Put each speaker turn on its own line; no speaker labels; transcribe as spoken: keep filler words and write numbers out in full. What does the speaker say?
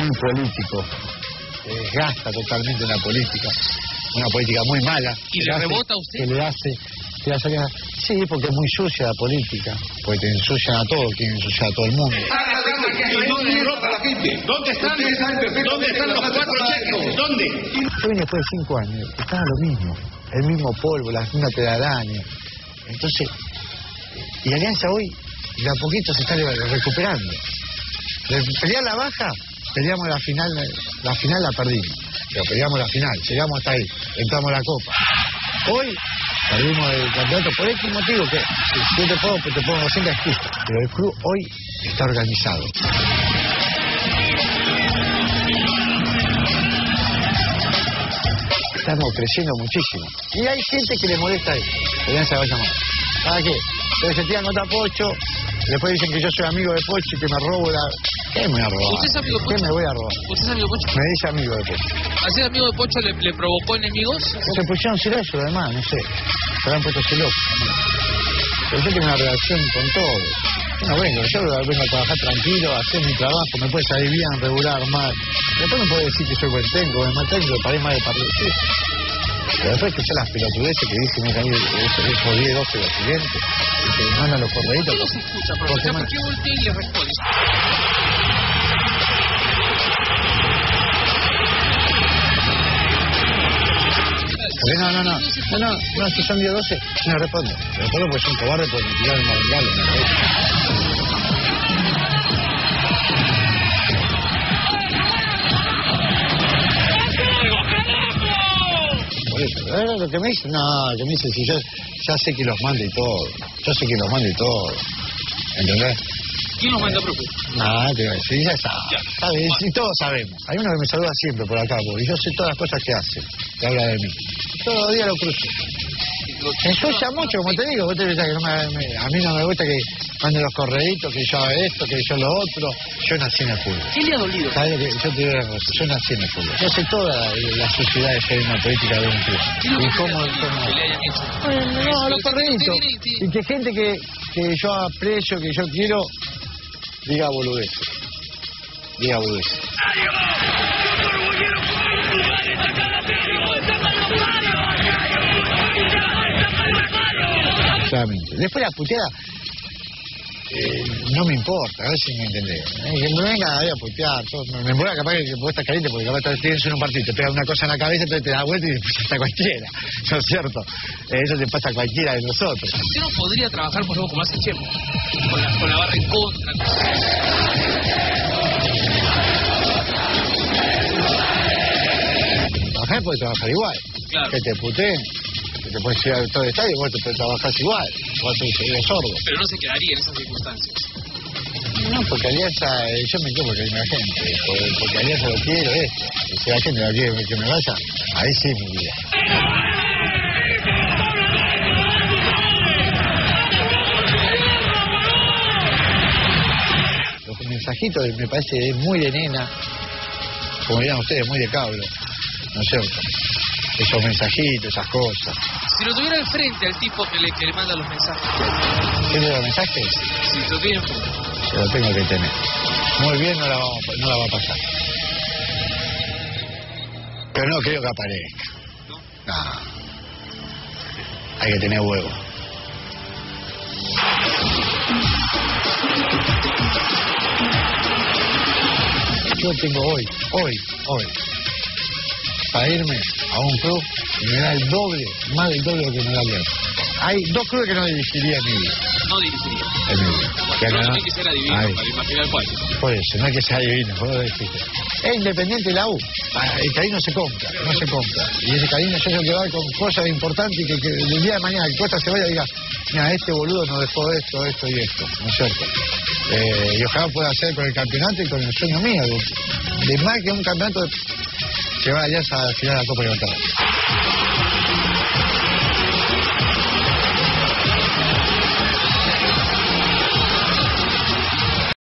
muy político, se desgasta totalmente en la política, una política muy mala.
¿Y le rebota a usted?
Que le hace, que hace, sí, porque es muy sucia la política, porque te ensucian a todo, quieren ensuciar a todo el mundo.
¿Dónde están? ¿Dónde están los cuatro cheques? ¿Dónde?
Yo vine después de cinco años, estaba lo mismo, el mismo polvo, la misma telaraña. Entonces, y Alianza hoy, de a poquito se está recuperando. De pelear la baja, peleamos la final, la final la perdimos, pero peleamos la final, llegamos hasta ahí, entramos a la Copa. Hoy perdimos el campeonato por X motivo, que si yo te puedo, te pongo doscientas excusas, pero el club hoy está organizado. Estamos creciendo muchísimo. Y hay gente que le molesta eso. Alianza vaya más. ¿Para qué? Entonces se tiran contra Pocho, después dicen que yo soy amigo de Pocho y que me robo la... ¿Qué me voy a robar?
¿Usted es amigo de Pocho?
¿Qué me voy a robar?
¿Usted es amigo de Pocho?
Me dice amigo de Pocho.
¿Así amigo de Pocho le, le provocó enemigos?
Se pusieron celosos además, no sé. Se han puesto celosos. Pero yo tengo una relación con todo. Yo no vengo, yo vengo a trabajar tranquilo, a hacer mi trabajo, me puede salir bien, regular, mal. Después me puede decir que soy buen técnico, me maté, que paré mal de partido. Sí. Pero después escuchar las pelotudeces que dicen es ahí, esos diez, doce los siguientes, y que mandan los correitos.
¿Por qué no se escucha, profesor? ¿Por qué voltea y le responde?
No, no, no, no, no, no, si son diez, doce, no respondo. Le respondo porque son cobardes por tirar el madrugalo, por eso, ¿eh? Lo que me dicen, no, lo que me dicen, si yo ya sé que los mando y todo, yo sé que los mando y todo, ¿entendés?
¿Quién los manda, profe?
No, te voy a decir, ya está, ¿sabes? Y todos sabemos. Hay uno que me saluda siempre por acá, porque yo sé todas las cosas que hace, que habla de mí. Todos los días lo cruzo. Se ensucia mucho, como te digo, vos te pensás que no me, me, a mí no me gusta que manden los correitos, que yo haga esto, que yo lo otro. Yo nací en el fútbol.
¿Qué le ha dolido?
¿Sabes lo que yo te digo una cosa? Yo nací en el fútbol. Yo sé toda la, la sociedad que hay en la política de un club. Y cómo, cómo...
Que le hayan hecho.
Bueno, no, los correitos. Y que gente que, que yo aprecio, que yo quiero, diga boludeces. Diga boludeces. Exactamente. Después la puteada eh, no me importa, a ver si me entendés. Eh, que me venga a putear, todo, me, me voy a capaz que vos estás caliente porque capaz tienes en un partido, te pega una cosa en la cabeza, entonces te da vuelta y después hasta cualquiera. ¿No es cierto? Eh, eso te pasa a cualquiera de nosotros.
¿Usted no podría trabajar, por ejemplo, como hace Chemo? Con la, con la barra en contra.
Trabajar puede trabajar igual.
Claro.
Que te puteen. Te puedes ir a todo el estadio y vos te trabajás igual, vos sos sordo.
Pero no se quedaría en esas circunstancias.
No, porque Alianza, eh, yo me quedo porque hay una gente, porque, porque Alianza lo quiero esto. Y si la gente la quiere que me vaya, ahí sí mi vida. Los mensajitos me parece muy de nena, como dirán ustedes, muy de cabro, ¿no es cierto? Esos mensajitos, esas cosas.
Si lo tuviera al frente al tipo que le, que le manda los mensajes.
¿Tiene los mensajes?
Si lo tiene enfrente.
Se lo tengo que tener. Muy bien, no la, vamos, no la va a pasar. Pero no creo que aparezca. ¿No? No. Hay que tener huevo. Yo tengo hoy, hoy, hoy, para irme a un club y me da el doble, más del doble de lo que me da Alianza. Hay dos clubes que no dirigiría en mi vida.
No dirigiría.
En mi vida.
Pero no tiene que ser adivino
Ay.
para imaginar cuál.
Por eso, no hay que ser adivino, vos lo dijiste. Es Independiente la U. El cariño se compra, no se compra. Y ese cariño yo creo que va con cosas importantes y que, que el día de mañana el Costa se vaya y diga, mira, este boludo nos dejó esto, esto y esto, ¿no es cierto? Eh, y ojalá pueda hacer con el campeonato y con el sueño mío, de, de más que un campeonato de, que va a Alianza a la final de la Copa Libertadores.